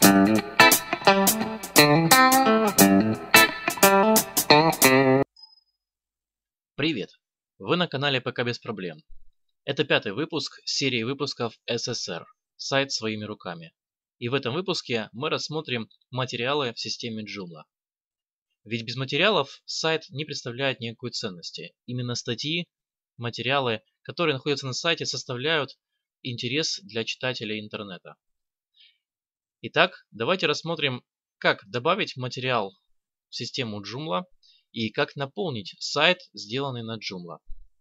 Привет! Вы на канале ПК без проблем. Это 5-й выпуск серии выпусков СССР «Сайт своими руками». И в этом выпуске мы рассмотрим материалы в системе Joomla. Ведь без материалов сайт не представляет никакой ценности. Именно статьи, материалы, которые находятся на сайте, составляют интерес для читателей интернета. Итак, давайте рассмотрим, как добавить материал в систему Joomla и как наполнить сайт, сделанный на Joomla.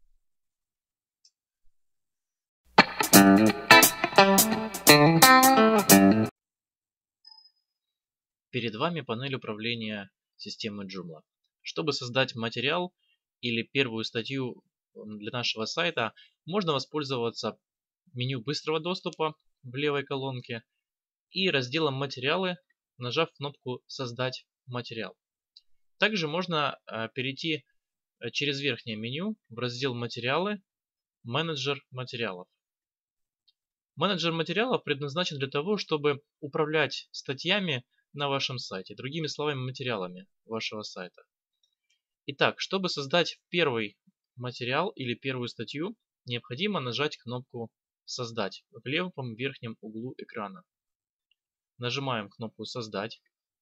Перед вами панель управления системой Joomla. Чтобы создать материал или первую статью для нашего сайта, можно воспользоваться меню быстрого доступа в левой колонке и разделом «Материалы», нажав кнопку «Создать материал». Также можно перейти через верхнее меню в раздел «Материалы», «Менеджер материалов». Менеджер материалов предназначен для того, чтобы управлять статьями на вашем сайте, другими словами, материалами вашего сайта. Итак, чтобы создать первый материал или первую статью, необходимо нажать кнопку «Создать» в левом верхнем углу экрана. Нажимаем кнопку «Создать»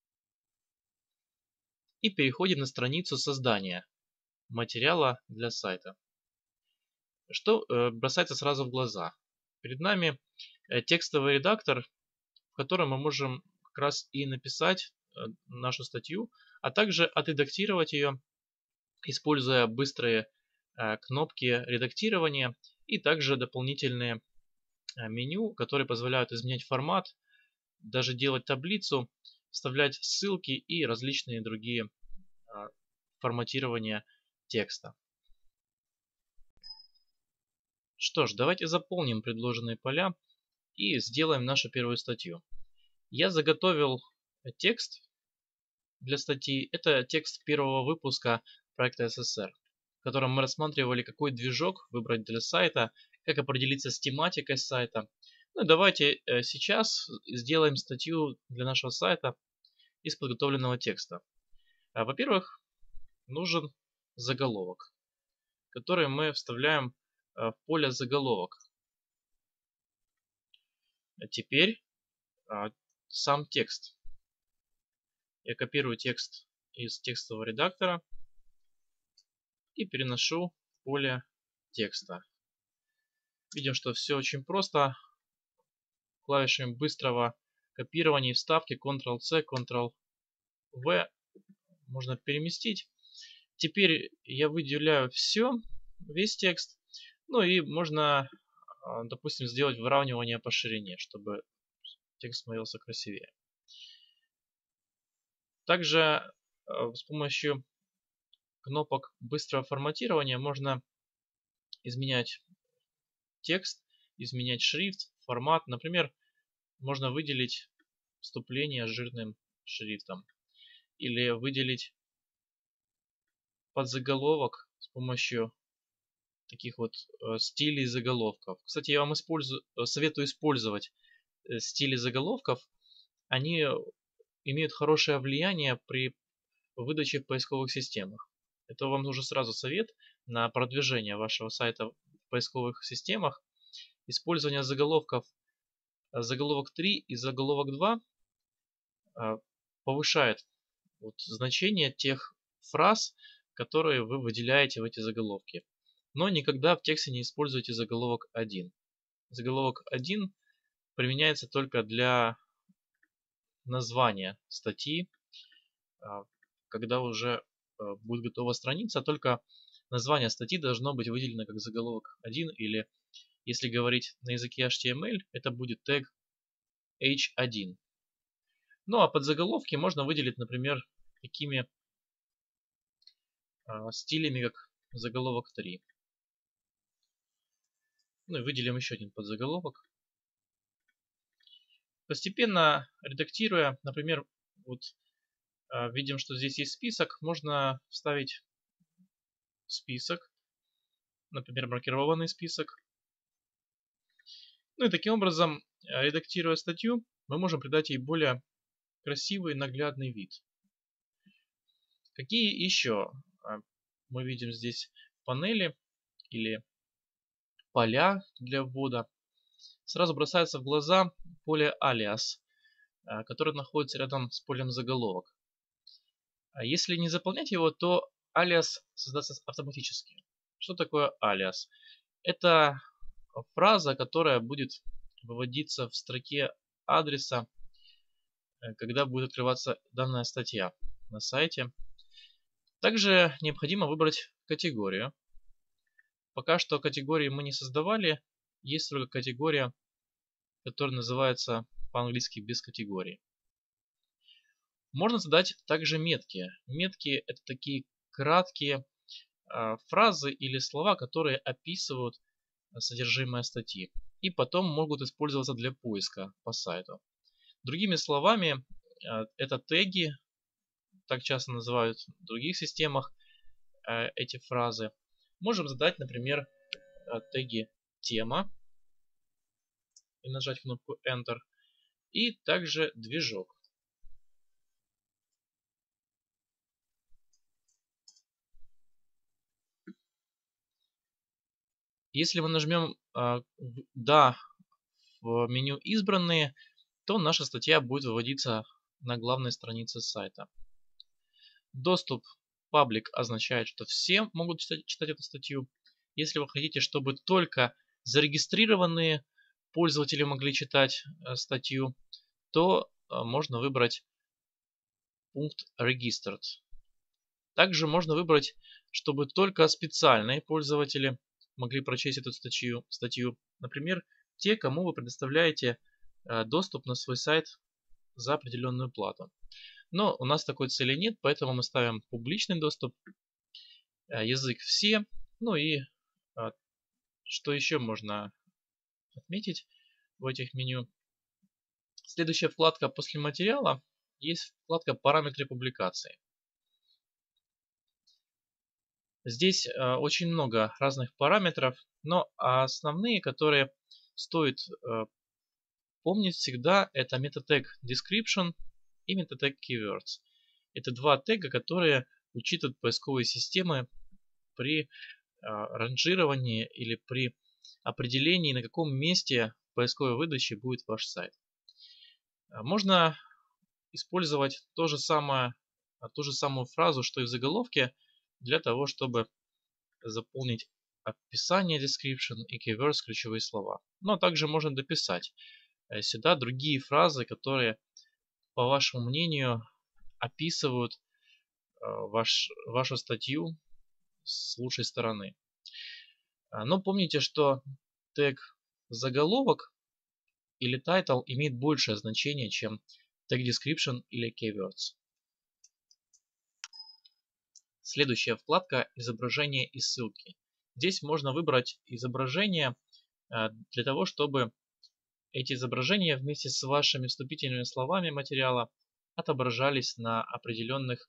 и переходим на страницу создания материала для сайта. Что бросается сразу в глаза? Перед нами текстовый редактор, в котором мы можем как раз и написать нашу статью, а также отредактировать ее, используя быстрые кнопки редактирования и также дополнительные меню, которые позволяют изменять формат, даже делать таблицу, вставлять ссылки и различные другие форматирования текста. Что ж, давайте заполним предложенные поля и сделаем нашу первую статью. Я заготовил текст для статьи. Это текст первого выпуска проекта СССР, в котором мы рассматривали, какой движок выбрать для сайта, как определиться с тематикой сайта. Ну и давайте сейчас сделаем статью для нашего сайта из подготовленного текста. Во-первых, нужен заголовок, который мы вставляем в поле заголовок. А теперь сам текст. Я копирую текст из текстового редактора и переношу в поле текста. Видим, что все очень просто. Клавишами быстрого копирования и вставки Ctrl-C, Ctrl-V можно переместить. Теперь я выделяю весь текст. Ну и можно, допустим, сделать выравнивание по ширине, чтобы текст смотрелся красивее. Также с помощью кнопок быстрого форматирования можно изменять текст, изменять шрифт, формат. Например, можно выделить вступление жирным шрифтом или выделить подзаголовок с помощью таких вот стилей заголовков. Кстати, я вам советую использовать стили заголовков. Они имеют хорошее влияние при выдаче в поисковых системах. Это вам уже сразу совет на продвижение вашего сайта в поисковых системах. Использование заголовков заголовок 3 и заголовок 2 повышает значение тех фраз, которые вы выделяете в эти заголовки. Но никогда в тексте не используйте заголовок 1. Заголовок 1 применяется только для названия статьи, когда уже будет готова страница, только название статьи должно быть выделено как заголовок 1, или если говорить на языке HTML, это будет тег H1. Ну а подзаголовки можно выделить, например, такими стилями, как заголовок 3. Ну и выделим еще один подзаголовок. Постепенно редактируя, например, видим, что здесь есть список, можно вставить список, например, маркированный список. Ну и таким образом, редактируя статью, мы можем придать ей более красивый наглядный вид. Какие еще мы видим здесь панели или поля для ввода? Сразу бросается в глаза поле alias, которое находится рядом с полем заголовок. А если не заполнять его, то алиас создастся автоматически. Что такое алиас? Это фраза, которая будет выводиться в строке адреса, когда будет открываться данная статья на сайте. Также необходимо выбрать категорию. Пока что категории мы не создавали. Есть только категория, которая называется по-английски без категории. Можно задать также метки. Метки — это такие краткие фразы или слова, которые описывают содержимое статьи и потом могут использоваться для поиска по сайту. Другими словами, это теги, так часто называют в других системах эти фразы. Можем задать, например, теги тема и нажать кнопку Enter, и также движок. Если мы нажмем «Да» в меню «Избранные», то наша статья будет выводиться на главной странице сайта. Доступ паблик означает, что все могут читать эту статью. Если вы хотите, чтобы только зарегистрированные пользователи могли читать статью, то можно выбрать пункт Registered. Также можно выбрать, чтобы только специальные пользователи могли прочесть эту статью. Например, те, кому вы предоставляете доступ на свой сайт за определенную плату. Но у нас такой цели нет, поэтому мы ставим публичный доступ, язык все. Ну и что еще можно отметить в этих меню. Следующая вкладка после материала есть вкладка «Параметры публикации». Здесь очень много разных параметров, но основные, которые стоит помнить всегда, это MetaTag Description и MetaTag Keywords. Это два тега, которые учитывают поисковые системы при ранжировании или при определении, на каком месте в поисковой выдаче будет ваш сайт. Можно использовать ту же самую фразу, что и в заголовке, для того, чтобы заполнить описание description и keywords, ключевые слова. Но также можно дописать сюда другие фразы, которые, по вашему мнению, описывают вашу статью с лучшей стороны. Но помните, что тег заголовок или title имеет большее значение, чем тег description или keywords. Следующая вкладка «Изображение и ссылки». Здесь можно выбрать изображение для того, чтобы эти изображения вместе с вашими вступительными словами материала отображались в определенных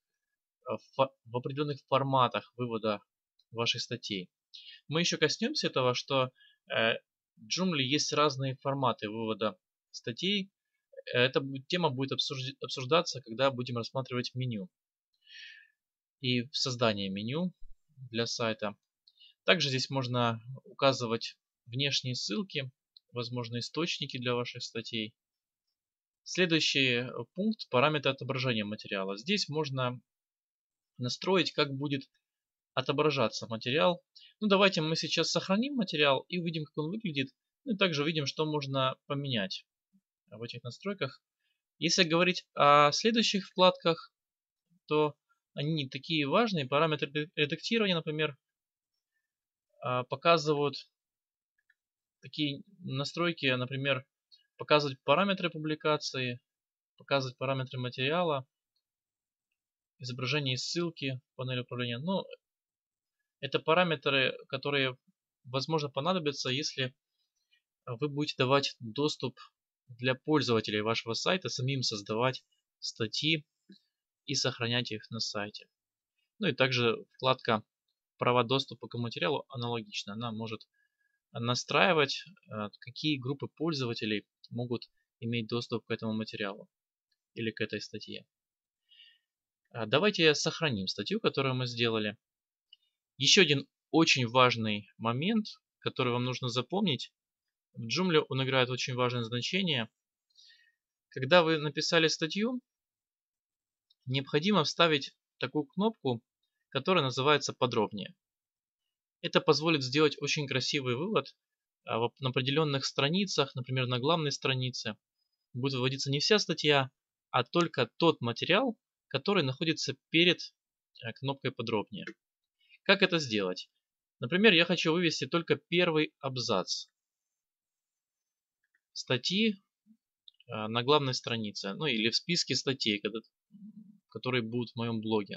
форматах вывода ваших статей. Мы еще коснемся этого, что в Joomla есть разные форматы вывода статей. Эта тема будет обсуждаться, когда будем рассматривать меню и создание меню для сайта. Также здесь можно указывать внешние ссылки, возможно, источники для ваших статей. Следующий пункт — параметры отображения материала. Здесь можно настроить, как будет отображаться материал. Ну, давайте мы сейчас сохраним материал и увидим, как он выглядит. Ну и также увидим, что можно поменять в этих настройках. Если говорить о следующих вкладках, то они не такие важные. Параметры редактирования, например, показывают такие настройки, например, показывать параметры публикации, показывать параметры материала, изображение и ссылки, панель управления. Но это параметры, которые, возможно, понадобятся, если вы будете давать доступ для пользователей вашего сайта, самим создавать статьи и сохранять их на сайте. Ну и также вкладка «Права доступа к материалу» аналогично. Она может настраивать, какие группы пользователей могут иметь доступ к этому материалу. или к этой статье. Давайте сохраним статью, которую мы сделали. Еще один очень важный момент, который вам нужно запомнить. В Joomla он играет очень важное значение. Когда вы написали статью, необходимо вставить такую кнопку, которая называется «Подробнее». Это позволит сделать очень красивый вывод на определенных страницах, например, на главной странице. Будет выводиться не вся статья, а только тот материал, который находится перед кнопкой «Подробнее». Как это сделать? Например, я хочу вывести только первый абзац статьи на главной странице, ну или в списке статей, которые будут в моем блоге.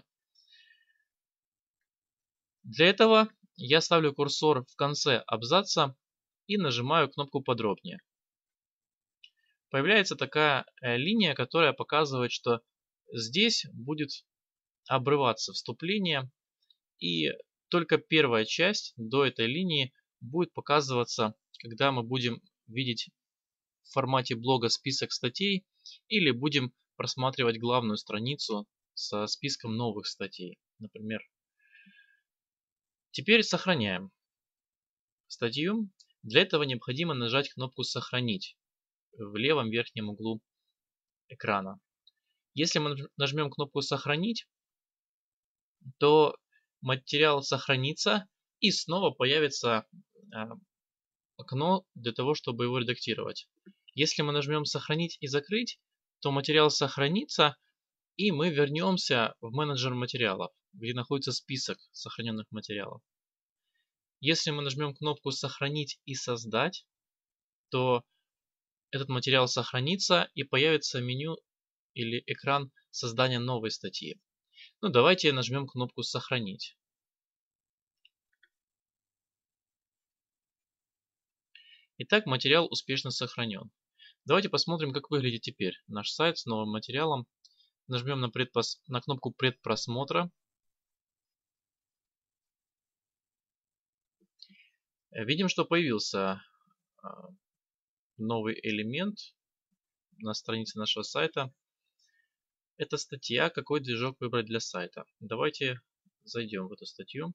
Для этого я ставлю курсор в конце абзаца и нажимаю кнопку «Подробнее». Появляется такая линия, которая показывает, что здесь будет обрываться вступление, и только первая часть до этой линии будет показываться, когда мы будем видеть в формате блога список статей или будем просматривать главную страницу со списком новых статей, например. Теперь сохраняем статью. Для этого необходимо нажать кнопку «Сохранить» в левом верхнем углу экрана. Если мы нажмем кнопку «Сохранить», то материал сохранится и снова появится окно для того, чтобы его редактировать. Если мы нажмем «Сохранить» и «Закрыть», то материал сохранится, и мы вернемся в менеджер материалов, где находится список сохраненных материалов. Если мы нажмем кнопку «Сохранить и создать», то этот материал сохранится и появится меню или экран создания новой статьи. Ну, давайте нажмем кнопку «Сохранить». Итак, материал успешно сохранен. Давайте посмотрим, как выглядит теперь наш сайт с новым материалом. Нажмем на кнопку предпросмотра. Видим, что появился новый элемент на странице нашего сайта. Это статья, какой движок выбрать для сайта. Давайте зайдем в эту статью.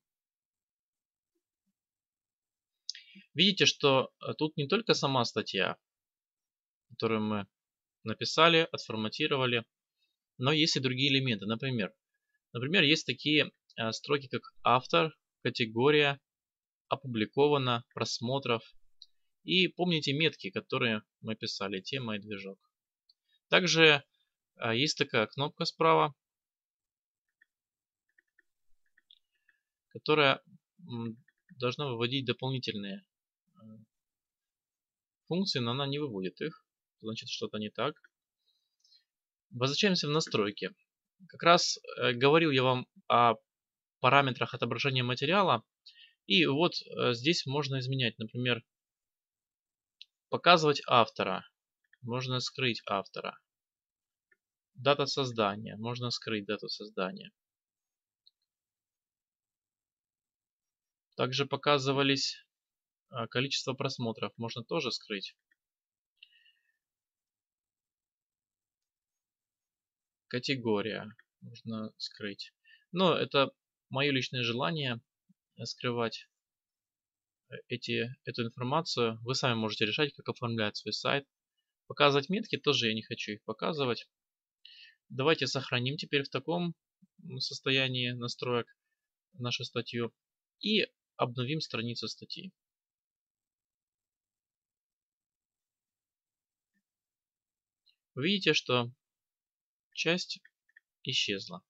Видите, что тут не только сама статья, которую мы написали, отформатировали, но есть и другие элементы. Например, есть такие строки, как автор, категория, опубликовано, просмотров. И помните метки, которые мы писали, тема и движок. Также есть такая кнопка справа, которая должна выводить дополнительные функции, но она не выводит их. Значит, что-то не так. Возвращаемся в настройки. Как раз говорил я вам о параметрах отображения материала. И вот здесь можно изменять, например, показывать автора. Можно скрыть автора. Дата создания. Можно скрыть дату создания. Также показывались количество просмотров. Можно тоже скрыть. Категория. Можно скрыть. Но это мое личное желание скрывать эту информацию. Вы сами можете решать, как оформлять свой сайт. Показывать метки тоже я не хочу их показывать. Давайте сохраним теперь в таком состоянии настроек нашу статью и обновим страницу статьи. Вы видите, что часть исчезла.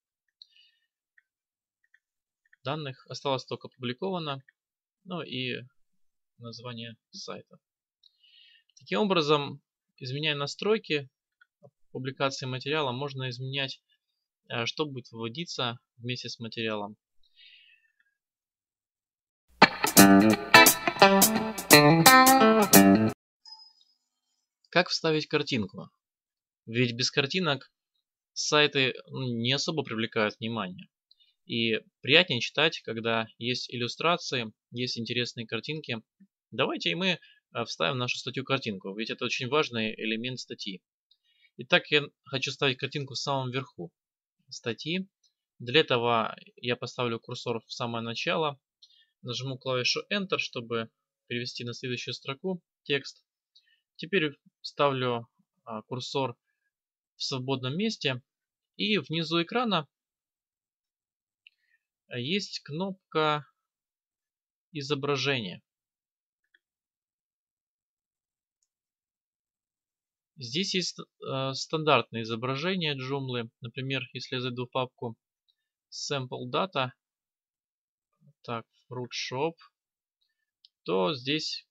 Данных осталось только опубликовано, ну и название сайта. Таким образом, изменяя настройки публикации материала, можно изменять, что будет выводиться вместе с материалом. Как вставить картинку? Ведь без картинок сайты не особо привлекают внимание. И приятнее читать, когда есть иллюстрации, есть интересные картинки. Давайте и мы вставим в нашу статью картинку, ведь это очень важный элемент статьи. Итак, я хочу ставить картинку в самом верху статьи. Для этого я поставлю курсор в самое начало, нажму клавишу Enter, чтобы перевести на следующую строку текст. Теперь ставлю курсор в свободном месте, и внизу экрана есть кнопка изображения. Здесь есть стандартные изображения Joomla. Например, если я зайду в папку Sample Data, так, Fruit Shop, то здесь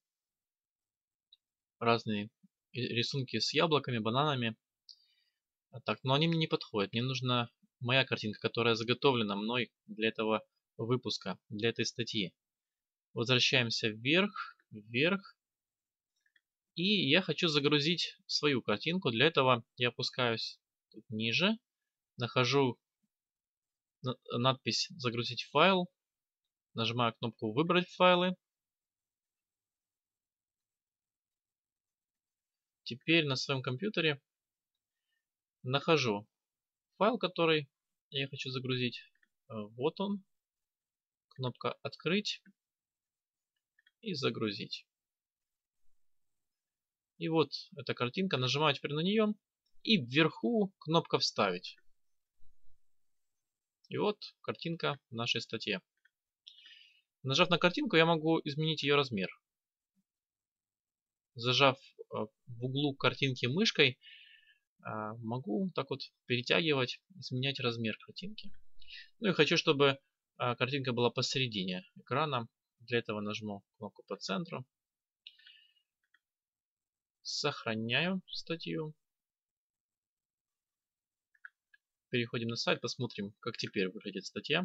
разные рисунки с яблоками, бананами. Так, но они мне не подходят. Мне нужна моя картинка, которая заготовлена мной для этого выпуска, для этой статьи. Возвращаемся вверх, вверх. И я хочу загрузить свою картинку. Для этого я опускаюсь тут ниже, нахожу надпись «Загрузить файл», нажимаю кнопку «Выбрать файлы». Теперь на своем компьютере нахожу файл, который я хочу загрузить. Вот он. Кнопка «Открыть» и «Загрузить». И вот эта картинка. Нажимаю теперь на нее. И вверху кнопка «Вставить». И вот картинка в нашей статье. Нажав на картинку, я могу изменить ее размер. Зажав в углу картинки мышкой, могу так вот перетягивать, изменять размер картинки. Ну и хочу, чтобы картинка была посередине экрана. Для этого нажму кнопку по центру. Сохраняю статью. Переходим на сайт, посмотрим, как теперь выглядит статья.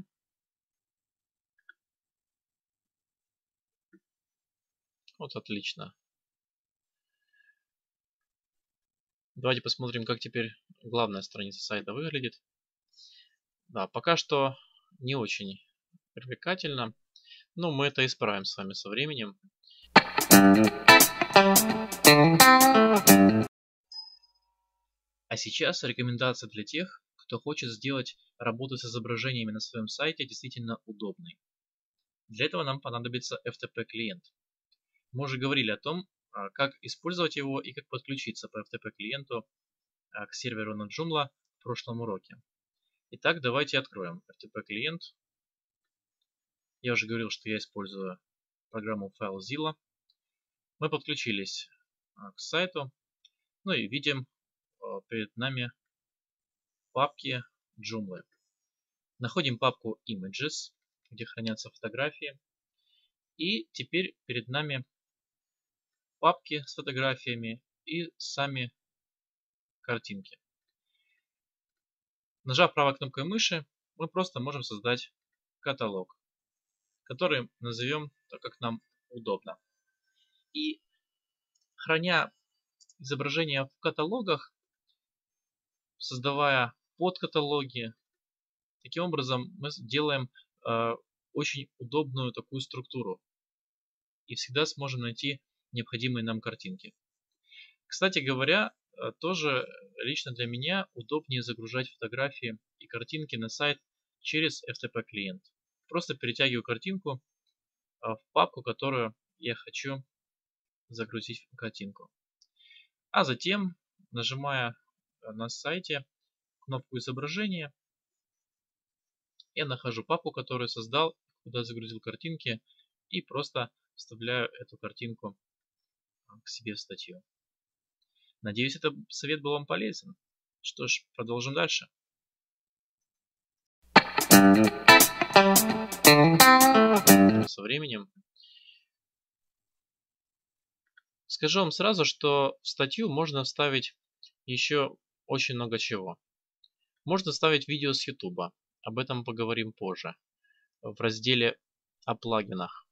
Вот отлично. Давайте посмотрим, как теперь главная страница сайта выглядит. Да, пока что не очень привлекательно, но мы это исправим с вами со временем. А сейчас рекомендация для тех, кто хочет сделать работу с изображениями на своем сайте действительно удобной. Для этого нам понадобится FTP-клиент. Мы уже говорили о том, как использовать его и как подключиться по FTP-клиенту к серверу на Joomla в прошлом уроке. Итак, давайте откроем FTP-клиент. Я уже говорил, что я использую программу FileZilla. Мы подключились к сайту. Ну и видим перед нами папки Joomla. Находим папку Images, где хранятся фотографии. И теперь перед нами папки с фотографиями и сами картинки. Нажав правой кнопкой мыши, мы просто можем создать каталог, который назовем так, как нам удобно. И храня изображения в каталогах, создавая подкаталоги, таким образом мы делаем очень удобную такую структуру и всегда сможем найти необходимые нам картинки. Кстати говоря, тоже лично для меня удобнее загружать фотографии и картинки на сайт через FTP клиент. Просто перетягиваю картинку в папку, которую я хочу загрузить в картинку. А затем, нажимая на сайте кнопку изображения, я нахожу папку, которую создал, куда загрузил картинки, и просто вставляю эту картинку к себе в статью. Надеюсь, этот совет был вам полезен. Что ж, продолжим дальше. Со временем. Скажу вам сразу, что в статью можно вставить еще очень много чего. Можно вставить видео с YouTube. Об этом поговорим позже в разделе о плагинах.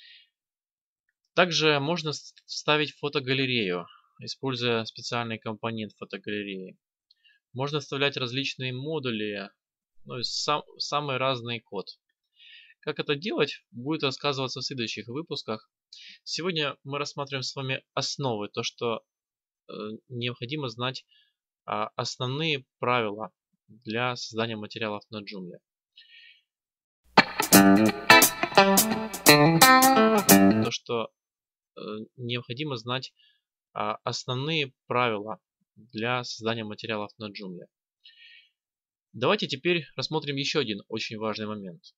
Также можно вставить фотогалерею, используя специальный компонент фотогалереи. Можно вставлять различные модули, ну и самый разный код. Как это делать, будет рассказываться в следующих выпусках. Сегодня мы рассматриваем с вами основы, то, что необходимо знать основные правила для создания материалов на Joomla. То, что необходимо знать основные правила для создания материалов на Joomla. Давайте теперь рассмотрим еще один очень важный момент.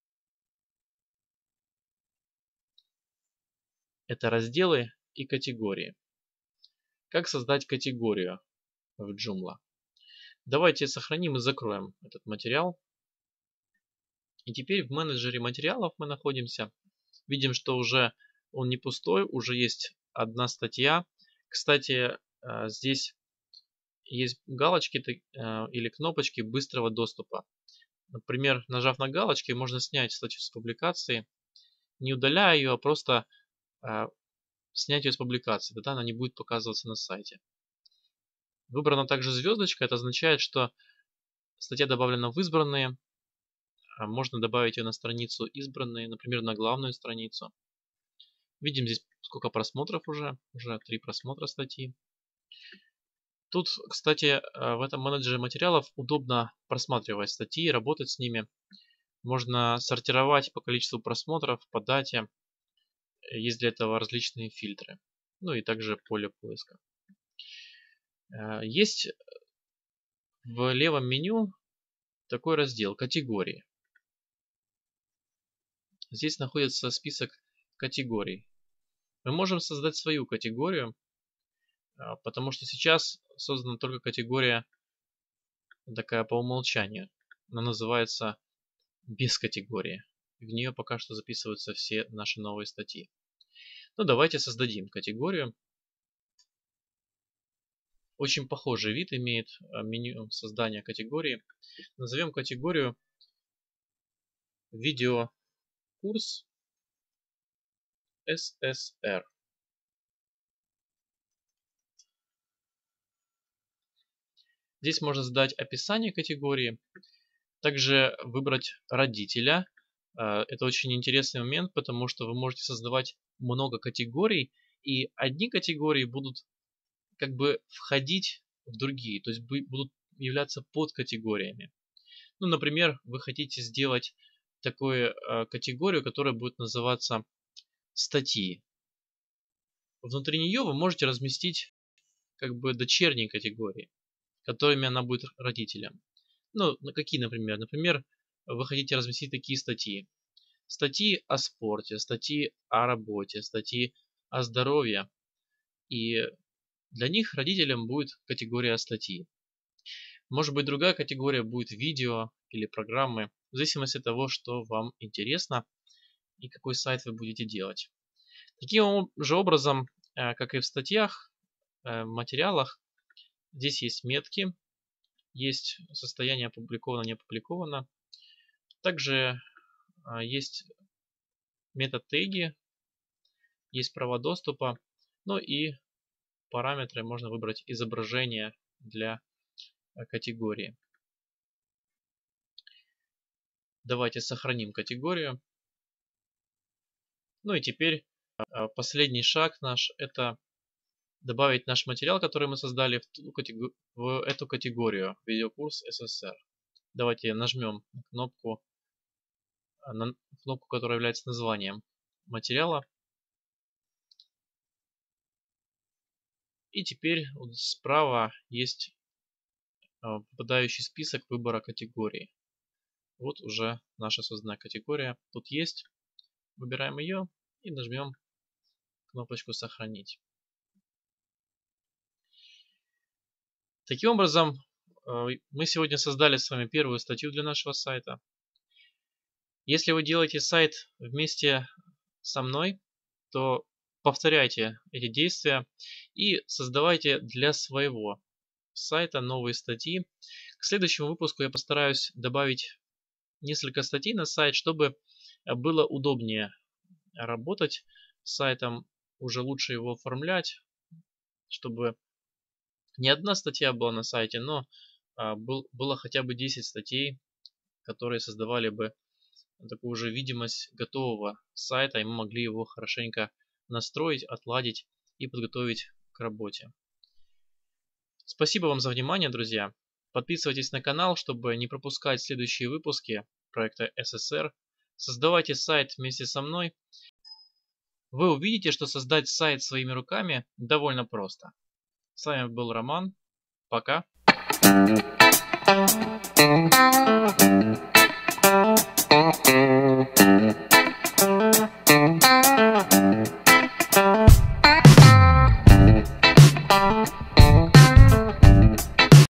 Это разделы и категории. Как создать категорию в Joomla? Давайте сохраним и закроем этот материал. И теперь в менеджере материалов мы находимся. Видим, что уже он не пустой, уже есть одна статья. Кстати, здесь есть галочки или кнопочки быстрого доступа. Например, нажав на галочки, можно снять статью с публикации, не удаляя ее, а просто снять ее с публикации. Тогда она не будет показываться на сайте. Выбрана также звездочка. Это означает, что статья добавлена в избранные. Можно добавить ее на страницу избранные, например, на главную страницу. Видим здесь сколько просмотров уже. Уже 3 просмотра статьи. Тут, кстати, в этом менеджере материалов удобно просматривать статьи, работать с ними. Можно сортировать по количеству просмотров, по дате. Есть для этого различные фильтры. Ну и также поле поиска. Есть в левом меню такой раздел «Категории». Здесь находится список категорий. Мы можем создать свою категорию, потому что сейчас создана только категория такая по умолчанию. Она называется без категории. В нее пока что записываются все наши новые статьи. Ну, давайте создадим категорию. Очень похожий вид имеет меню создания категории. Назовем категорию видеокурс СССР. Здесь можно задать описание категории, также выбрать родителя. Это очень интересный момент, потому что вы можете создавать много категорий, и одни категории будут как бы входить в другие, то есть будут являться подкатегориями. Ну, например, вы хотите сделать такую категорию, которая будет называться статьи. Внутри нее вы можете разместить как бы дочерние категории, которыми она будет родителем. Ну, какие, например? Например, вы хотите разместить такие статьи. Статьи о спорте, статьи о работе, статьи о здоровье. И для них родителям будет категория статьи. Может быть, другая категория будет видео или программы, в зависимости от того, что вам интересно и какой сайт вы будете делать. Таким же образом, как и в статьях, материалах, здесь есть метки, есть состояние опубликовано, не опубликовано. Также есть метод теги, есть права доступа, ну и параметры можно выбрать изображение для категории. Давайте сохраним категорию. Ну и теперь последний шаг наш — это добавить наш материал, который мы создали в эту категорию видеокурс СССР. Давайте нажмем кнопку, которая является названием материала. И теперь вот справа есть попадающий список выбора категории. Вот уже наша созданная категория тут есть. Выбираем ее и нажмем кнопочку «Сохранить». Таким образом, мы сегодня создали с вами первую статью для нашего сайта. Если вы делаете сайт вместе со мной, то повторяйте эти действия и создавайте для своего сайта новые статьи. К следующему выпуску я постараюсь добавить несколько статей на сайт, чтобы было удобнее работать с сайтом, уже лучше его оформлять, чтобы не одна статья была на сайте, но было хотя бы 10 статей, которые создавали бы такую же видимость готового сайта, и мы могли его хорошенько настроить, отладить и подготовить к работе. Спасибо вам за внимание, друзья. Подписывайтесь на канал, чтобы не пропускать следующие выпуски проекта СССР. Создавайте сайт вместе со мной. Вы увидите, что создать сайт своими руками довольно просто. С вами был Роман. Пока.